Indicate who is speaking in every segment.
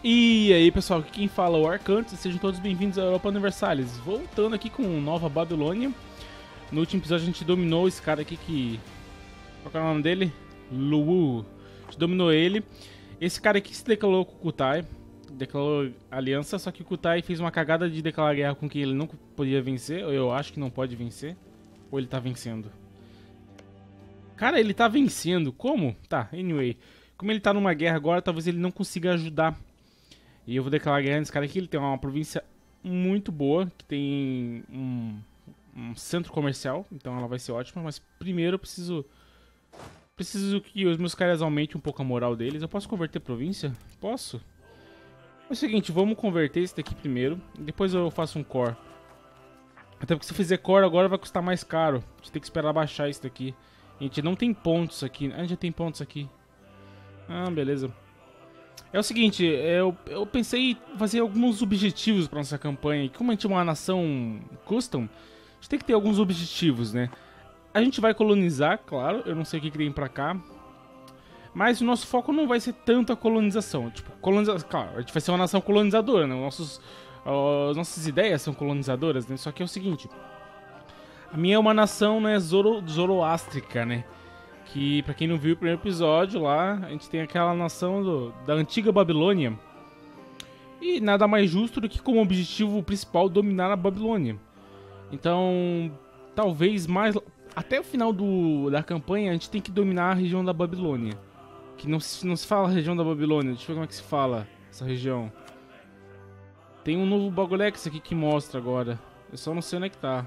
Speaker 1: E aí pessoal, aqui quem fala é o Arcantes, sejam todos bem-vindos à Europa Universalis. Voltando aqui com Nova Babilônia. No último episódio a gente dominou esse cara aqui que... Qual é o nome dele? Luwu. A gente dominou ele. Esse cara aqui se declarou com o Kutai. Declarou aliança, só que o Kutai fez uma cagada de declarar guerra com quem ele não podia vencer. Ou eu acho que não pode vencer. Ou ele tá vencendo. Cara, ele tá vencendo. Como? Tá, anyway. Como ele tá numa guerra agora, talvez ele não consiga ajudar. E eu vou declarar guerra nesse cara aqui. Ele tem uma província muito boa, que tem um centro comercial, então ela vai ser ótima. Mas primeiro eu preciso que os meus caras aumentem um pouco a moral deles. Eu posso converter província? Posso? É o seguinte, vamos converter esse daqui primeiro, depois eu faço um core. Até porque se eu fizer core agora vai custar mais caro. A gente tem que esperar baixar isso daqui. A gente não tem pontos aqui. A gente já tem pontos aqui. Ah, beleza. É o seguinte, eu pensei em fazer alguns objetivos para nossa campanha. E como a gente é uma nação custom, a gente tem que ter alguns objetivos, né? A gente vai colonizar, claro, eu não sei o que tem pra cá. Mas o nosso foco não vai ser tanto a colonização. Tipo, claro, a gente vai ser uma nação colonizadora, né? As nossas ideias são colonizadoras, né? Só que é o seguinte, a minha é uma nação, né, zoroástrica, né? Que, pra quem não viu o primeiro episódio lá, a gente tem aquela nação da antiga Babilônia. E nada mais justo do que como objetivo principal dominar a Babilônia. Então, talvez mais... Até o final da campanha, a gente tem que dominar a região da Babilônia. Que não se fala região da Babilônia, deixa eu ver como é que se fala essa região. Tem um novo Bagolex aqui que mostra agora. Eu só não sei onde é que tá.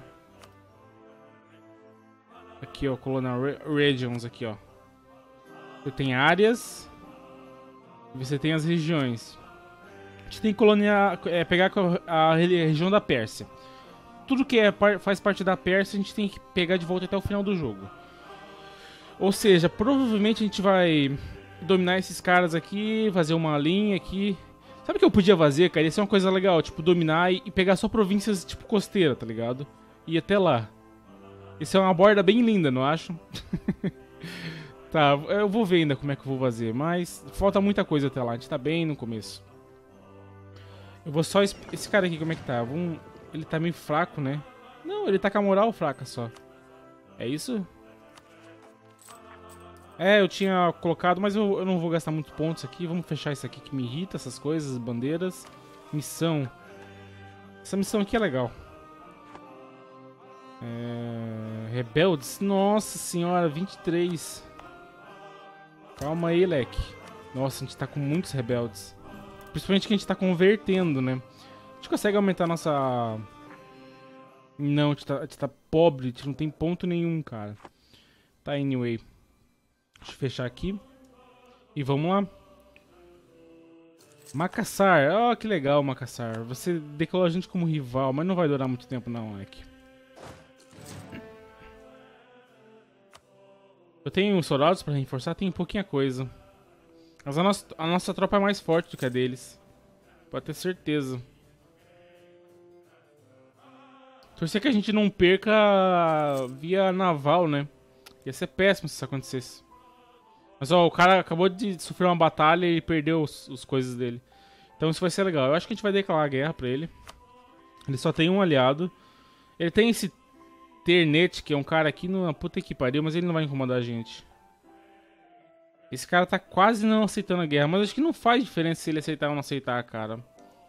Speaker 1: Aqui, ó, Colonial Regions, aqui, ó. Você tem áreas e você tem as regiões. A gente tem que pegar a região da Pérsia. Tudo que faz parte da Pérsia a gente tem que pegar de volta até o final do jogo. Ou seja, provavelmente a gente vai dominar esses caras aqui, fazer uma linha aqui. Sabe o que eu podia fazer, cara? Ia ser uma coisa legal, tipo, dominar e pegar só províncias tipo costeira, tá ligado? E ir até lá. Isso é uma borda bem linda, não acho? Tá, eu vou ver ainda como é que eu vou fazer, mas falta muita coisa até lá, a gente tá bem no começo. Eu vou só... Esse cara aqui, como é que tá? Ele tá meio fraco, né? Não, ele tá com a moral fraca só. É isso? É, eu tinha colocado, mas eu não vou gastar muito pontos aqui. Vamos fechar isso aqui que me irrita, essas coisas, bandeiras. Missão. Essa missão aqui é legal. Rebeldes? Nossa senhora, 23. Calma aí, leque. Nossa, a gente tá com muitos rebeldes. Principalmente que a gente tá convertendo, né? A gente consegue aumentar a nossa... Não, a gente tá pobre, a gente não tem ponto nenhum, cara. Tá, anyway. Deixa eu fechar aqui. E vamos lá. Macassar. Oh, que legal, Macassar. Você declarou a gente como rival, mas não vai durar muito tempo não, leque. Eu tenho soldados pra reforçar? Tem pouquinha coisa. Mas a nossa tropa é mais forte do que a deles. Pode ter certeza. Torcer que a gente não perca via naval, né? Ia ser péssimo se isso acontecesse. Mas ó, o cara acabou de sofrer uma batalha e perdeu os coisas dele. Então isso vai ser legal. Eu acho que a gente vai declarar a guerra pra ele. Ele só tem um aliado. Ele tem esse Ternet, que é um cara aqui na puta que pariu, mas ele não vai incomodar a gente. Esse cara tá quase não aceitando a guerra, mas acho que não faz diferença se ele aceitar ou não aceitar, cara.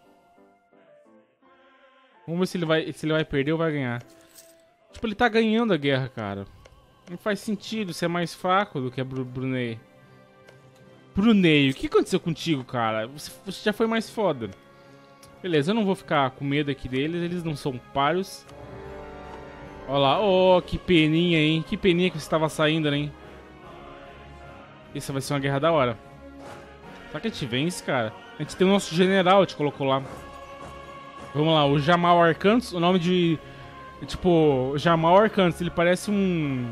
Speaker 1: Vamos ver se ele vai perder ou vai ganhar. Tipo, ele tá ganhando a guerra, cara. Não faz sentido ser mais fraco do que a Brunei. Brunei, o que aconteceu contigo, cara? Você já foi mais foda. Beleza, eu não vou ficar com medo aqui deles, eles não são pários. Olha lá, oh, que peninha, hein? Que peninha que você estava saindo, hein? Isso vai ser uma guerra da hora. Será que a gente vence, cara? A gente tem o nosso general, te colocou lá. Vamos lá, o Jamal Arcantos, o nome de... Tipo, Jamal Arcantos, ele parece um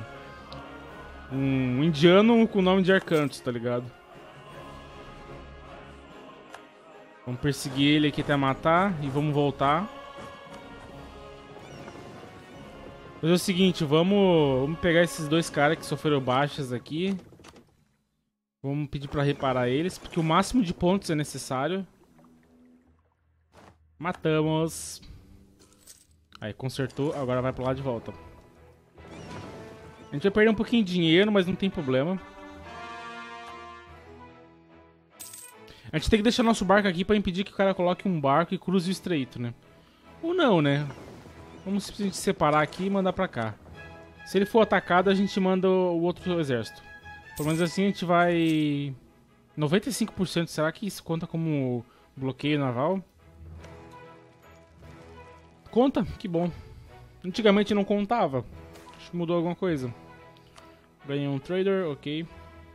Speaker 1: indiano com o nome de Arcantos, tá ligado? Vamos perseguir ele aqui até matar e vamos voltar. Mas é o seguinte, vamos pegar esses dois caras que sofreram baixas aqui. Vamos pedir pra reparar eles, porque o máximo de pontos é necessário. Matamos. Aí, consertou. Agora vai pro lado de volta. A gente vai perder um pouquinho de dinheiro, mas não tem problema. A gente tem que deixar nosso barco aqui pra impedir que o cara coloque um barco e cruze o estreito, né? Ou não, né? Vamos simplesmente separar aqui e mandar pra cá. Se ele for atacado, a gente manda o outro exército. Pelo menos assim a gente vai... 95%, será que isso conta como bloqueio naval? Conta? Que bom. Antigamente não contava. Acho que mudou alguma coisa. Ganhei um trader, ok.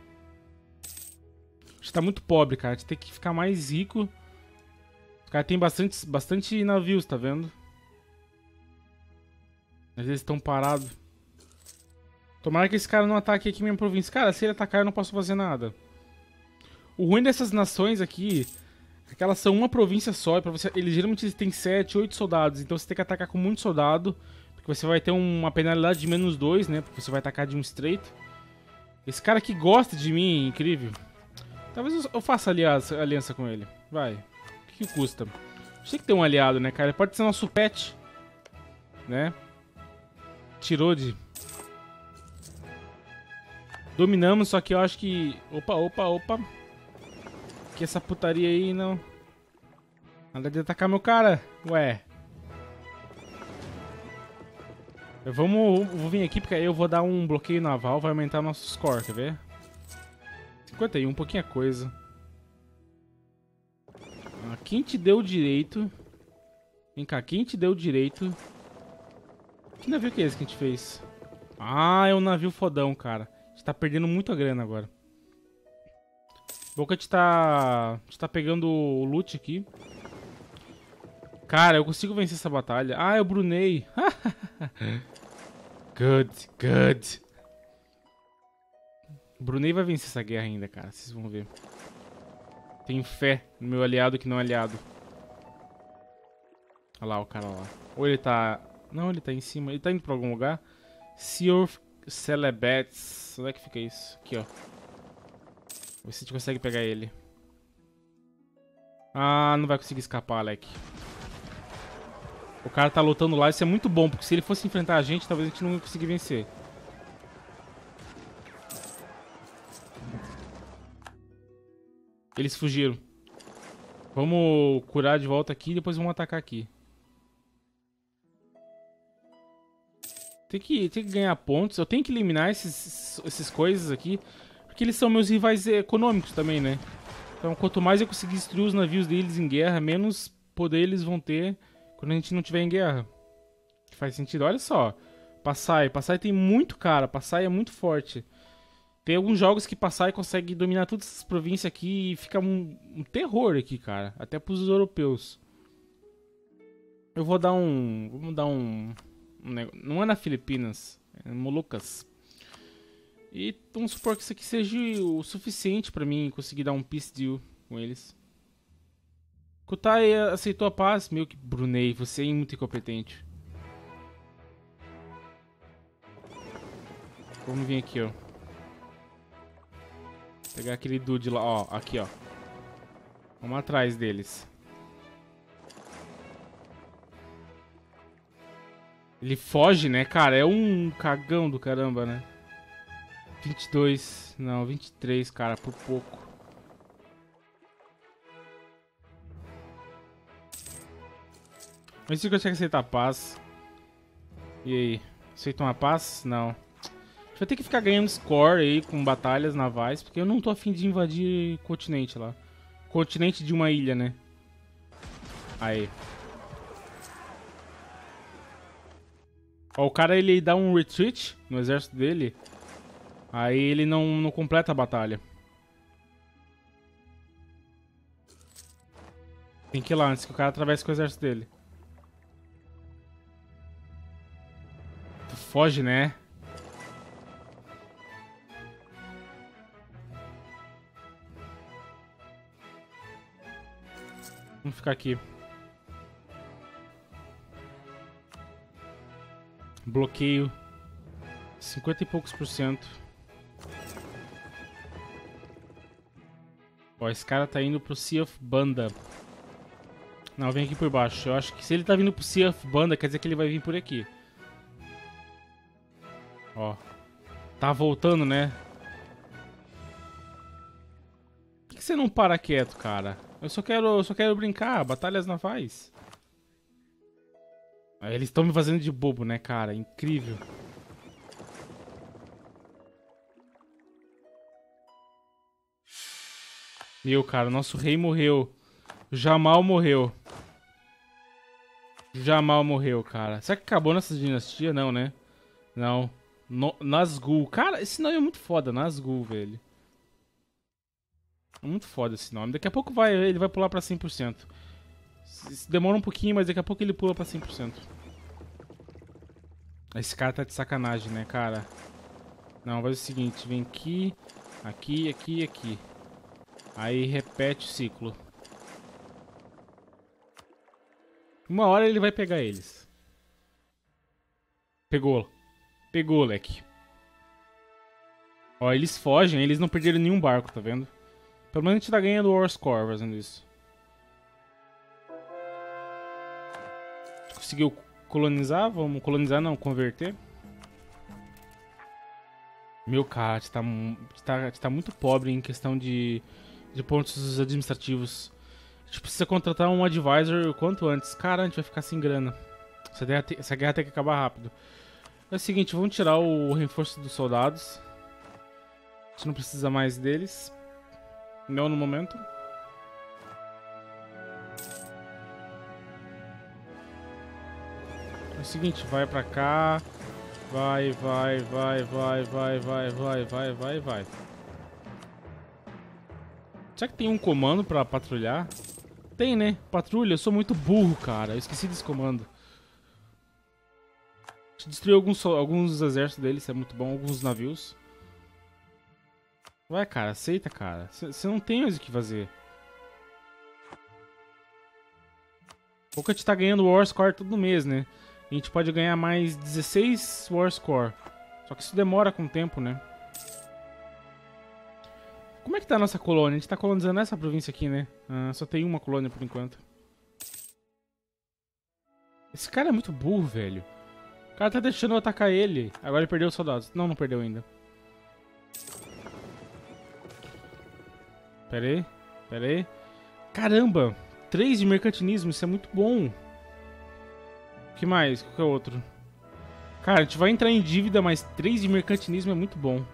Speaker 1: A gente tá muito pobre, cara. A gente tem que ficar mais rico. Os caras têm bastante navios, tá vendo? Mas eles estão parados. Tomara que esse cara não ataque aqui minha província. Cara, se ele atacar eu não posso fazer nada. O ruim dessas nações aqui é que elas são uma província só. E pra você, eles geralmente têm 7, 8 soldados. Então você tem que atacar com muito soldado. Porque você vai ter uma penalidade de -2, né? Porque você vai atacar de um estreito. Esse cara aqui gosta de mim, incrível. Talvez eu faça aliança com ele. Vai. O que custa? Tem que ter um aliado, né, cara? Ele pode ser nosso pet. Né? Tirou de... Dominamos, só que eu acho que... Opa. Que essa putaria aí não... Nada de atacar meu cara. Ué. Vou vir aqui porque aí eu vou dar um bloqueio naval. Vai aumentar nosso score, quer ver? 51, pouquinha coisa. Ah, quem te deu o direito? Vem cá, quem te deu o direito? Que navio que é esse que a gente fez? Ah, é um navio fodão, cara. A gente tá perdendo muita grana agora. Bom que a gente tá pegando o loot aqui. Cara, eu consigo vencer essa batalha. Ah, é o Brunei. Good. O Brunei vai vencer essa guerra ainda, cara. Vocês vão ver. Tenho fé no meu aliado que não é aliado. Olha lá o cara lá. Ou ele tá... Não, ele tá em cima. Ele tá indo pra algum lugar. Sea of Celebets. Onde é que fica isso? Aqui, ó. Ver se a gente consegue pegar ele. Ah, não vai conseguir escapar, Alec. O cara tá lutando lá. Isso é muito bom, porque se ele fosse enfrentar a gente, talvez a gente não ia conseguir vencer. Eles fugiram. Vamos curar de volta aqui e depois vamos atacar aqui. Tem que ganhar pontos. Eu tenho que eliminar esses coisas aqui. Porque eles são meus rivais econômicos também, né? Então quanto mais eu conseguir destruir os navios deles em guerra, menos poder eles vão ter quando a gente não tiver em guerra. Faz sentido. Olha só. Passai tem muito cara. Passai é muito forte. Tem alguns jogos que Passai consegue dominar todas essas províncias aqui e fica um terror aqui, cara. Até pros europeus. Eu vou dar um... Vamos dar um... Não é na Filipinas. É em Molucas. E vamos supor que isso aqui seja o suficiente pra mim conseguir dar um peace deal com eles. Kutai aceitou a paz. Meu que Brunei, você é muito incompetente. Vamos vir aqui, ó. Pegar aquele dude lá, ó. Aqui, ó. Vamos atrás deles. Ele foge, né, cara? É um cagão do caramba, né? 22. Não, 23, cara. Por pouco. Mas se consegue aceitar a paz. E aí? Aceitam a paz? Não. A gente vai ter que ficar ganhando score aí com batalhas navais. Porque eu não tô afim de invadir o continente lá. Continente de uma ilha, né? Aí. Ó, o cara ele dá um retreat no exército dele. Aí ele não completa a batalha. Tem que ir lá antes que o cara atravesse com o exército dele. Tu foge, né? Vamos ficar aqui. Bloqueio. 50 e poucos %. Ó, esse cara tá indo pro Sea of Banda. Não, vem aqui por baixo. Eu acho que se ele tá vindo pro Sea of Banda, quer dizer que ele vai vir por aqui. Ó. Tá voltando, né? Por que você não para quieto, cara? Eu só quero brincar. Batalhas navais. Aí eles estão me fazendo de bobo, né, cara? Incrível. Meu, cara, nosso rei morreu. Jamal morreu. Jamal morreu, cara. Será que acabou nessa dinastia? Não, né? Não. Nazgûl. Cara, esse nome é muito foda, Nazgûl, velho. É muito foda esse nome. Daqui a pouco ele vai pular pra 100%. Demora um pouquinho, mas daqui a pouco ele pula pra 100%. Esse cara tá de sacanagem, né, cara? Não, faz o seguinte. Vem aqui, aqui, aqui e aqui. Aí repete o ciclo. Uma hora ele vai pegar eles. Pegou. Pegou, leque. Ó, eles fogem, eles não perderam nenhum barco, tá vendo? Pelo menos a gente tá ganhando o War Score fazendo isso. Conseguiu colonizar? Vamos colonizar, não, converter. Meu cara, a gente tá muito pobre em questão de pontos administrativos. A gente precisa contratar um advisor o quanto antes. Cara, a gente vai ficar sem grana. Essa guerra tem que acabar rápido. É o seguinte, vamos tirar o reforço dos soldados. A gente não precisa mais deles. Não no momento. É o seguinte, vai pra cá. Vai. Será que tem um comando pra patrulhar? Tem, né? Patrulha, eu sou muito burro, cara. Eu esqueci desse comando. A gente destruiu alguns exércitos deles, isso é muito bom. Alguns navios. Vai, cara, aceita, cara. Você não tem mais o que fazer. Pouco a gente tá ganhando War Score todo mês, né? A gente pode ganhar mais 16 War Score. Só que isso demora com o tempo, né? Como é que tá a nossa colônia? A gente tá colonizando essa província aqui, né? Ah, só tem uma colônia por enquanto. Esse cara é muito burro, velho. O cara tá deixando eu atacar ele. Agora ele perdeu os soldados. Não, não perdeu ainda. Pera aí. Caramba! 3 de mercantilismo, isso é muito bom. O que mais? Qual que é outro? Cara, a gente vai entrar em dívida, mas 3 de mercantilismo é muito bom.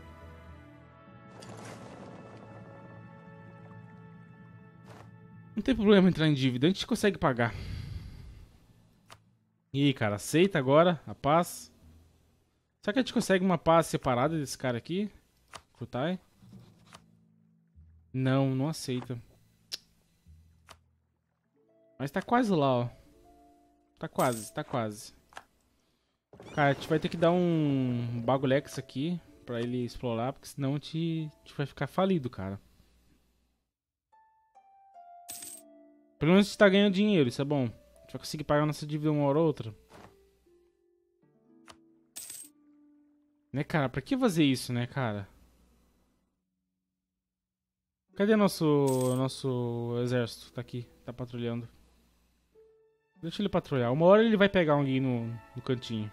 Speaker 1: Não tem problema entrar em dívida, a gente consegue pagar. Ih, cara, aceita agora a paz. Será que a gente consegue uma paz separada desse cara aqui? Kutai? Não, não aceita. Mas tá quase lá, ó. Tá quase. Cara, a gente vai ter que dar um bagulhex aqui pra ele explorar, porque senão a gente vai ficar falido, cara. Pelo menos a gente tá ganhando dinheiro, isso é bom. A gente vai conseguir pagar nossa dívida uma hora ou outra. Né, cara? Pra que fazer isso, né, cara? Cadê nosso exército? Tá aqui, tá patrulhando. Deixa ele patrulhar. Uma hora ele vai pegar alguém no cantinho.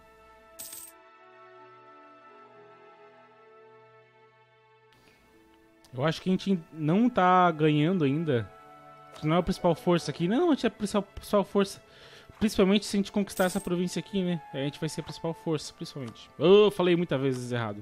Speaker 1: Eu acho que a gente não tá ganhando ainda. Não é a principal força aqui. Não, a gente é a principal força. Principalmente se a gente conquistar essa província aqui, né? A gente vai ser a principal força, principalmente. Eu falei muitas vezes errado.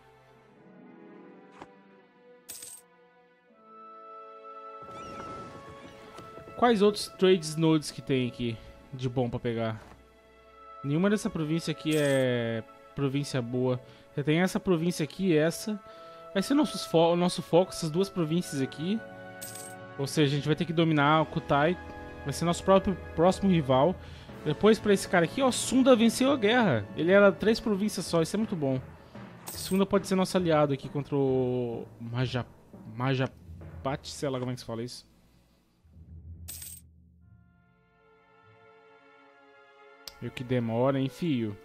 Speaker 1: Quais outros trades nodes que tem aqui de bom pra pegar? Nenhuma dessa província aqui é província boa. Você tem essa província aqui e essa. Vai ser nosso foco, essas duas províncias aqui. Ou seja, a gente vai ter que dominar o Kutai. Vai ser nosso próximo rival. Depois pra esse cara aqui, ó, Sunda venceu a guerra. Ele era 3 províncias só, isso é muito bom. Sunda pode ser nosso aliado aqui contra o Majapahit, sei lá como é que se fala isso. E o que demora, hein, fio?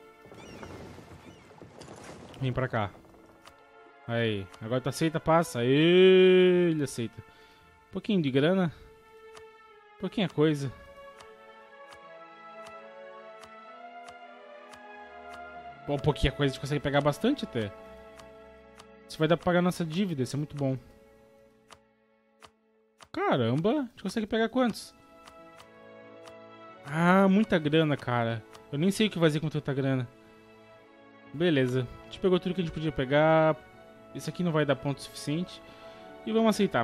Speaker 1: Vem pra cá. Aí, agora tu aceita, passa. Aí, ele aceita. Um pouquinho de grana. Pouquinha coisa. Um pouquinho a coisa a gente consegue pegar bastante até. Isso vai dar pra pagar nossa dívida, isso é muito bom. Caramba, a gente consegue pegar quantos? Ah, muita grana, cara. Eu nem sei o que fazer com tanta grana. Beleza, a gente pegou tudo que a gente podia pegar. Isso aqui não vai dar ponto suficiente. E vamos aceitar.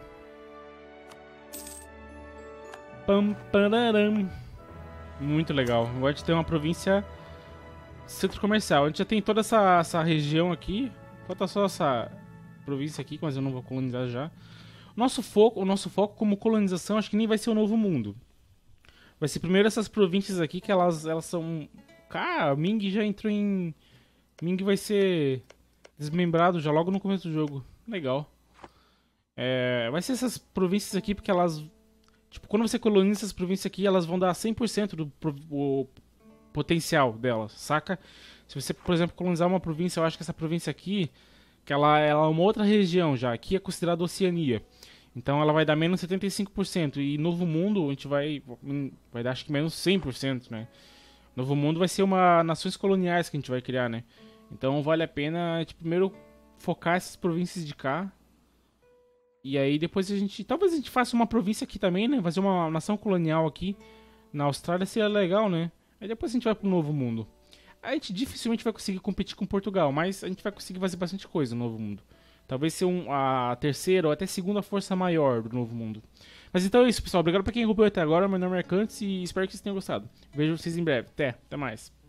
Speaker 1: Pam, pararam. Muito legal. Agora a gente tem uma província centro comercial. A gente já tem toda essa região aqui. Falta só essa província aqui, mas eu não vou colonizar já. O nosso foco como colonização acho que nem vai ser o Novo Mundo. Vai ser primeiro essas províncias aqui que elas são... Cara, Ming já entrou em... Ming vai ser desmembrado já logo no começo do jogo. Legal. Vai ser essas províncias aqui porque elas... Tipo, quando você coloniza essas províncias aqui, elas vão dar 100% do potencial delas, saca? Se você, por exemplo, colonizar uma província, eu acho que essa província aqui, que ela é uma outra região já, aqui é considerada Oceania. Então ela vai dar menos 75%. E Novo Mundo, a gente vai dar acho que menos 100%, né? Novo Mundo vai ser uma nações coloniais que a gente vai criar, né? Então vale a pena a gente primeiro focar essas províncias de cá. E aí depois talvez a gente faça uma província aqui também, né? Fazer uma nação colonial aqui na Austrália seria legal, né? Aí depois a gente vai pro Novo Mundo. A gente dificilmente vai conseguir competir com Portugal, mas a gente vai conseguir fazer bastante coisa no Novo Mundo. Talvez ser a terceira ou até segunda força maior do Novo Mundo. Mas então é isso, pessoal. Obrigado pra quem acompanhou até agora. Meu nome é Arcantes e espero que vocês tenham gostado. Vejo vocês em breve. Até mais.